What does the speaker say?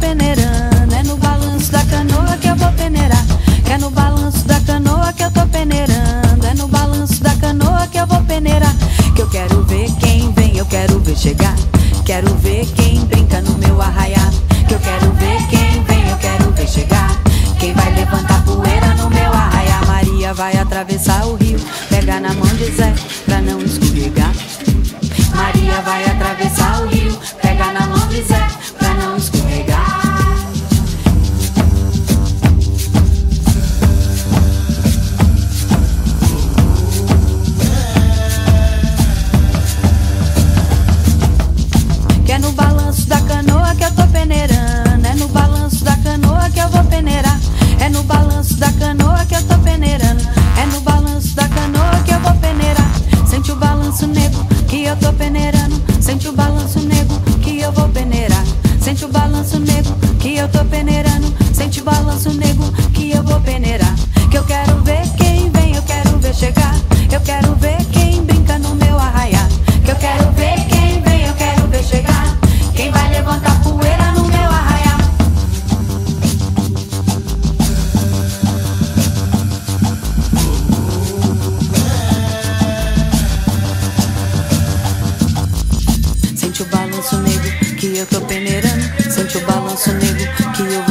peneirando. É no balanço da canoa que eu vou peneirar. É no balanço da canoa que eu tô peneirando. É no balanço da canoa que eu vou peneirar. Que eu quero ver quem vem, eu quero ver chegar. Quero ver quem brinca no meu arraiá. Que eu quero ver quem vem, eu quero ver chegar. Quem vai levantar poeira no meu arraiá. Maria vai atravessar o rio, pega na mão de Zé pra não escorregar. Maria vai atravessar o rio, pega na mão de Zé pra não escorregar. Que é no balanço da canoa que eu tô peneirando. É no balanço da canoa que eu vou peneirar. É no balanço da canoa que eu tô peneirando. É no balanço da canoa que eu vou peneirar. Sente o balanço nego que eu tô peneirando. Sente o balanço nego que eu vou peneirar. Sente o balanço nego que eu tô peneirando. Sente o balanço nego que eu vou peneirar. Que eu quero ver quem vem, eu quero ver chegar. Eu quero ver quem brinca no meu arraiá. Que eu quero ver quem vem, eu quero ver chegar. Quem vai levantar poeira no meu arraiá. Sente o balanço negro que eu tô peneirando. Sente o balanço negro que eu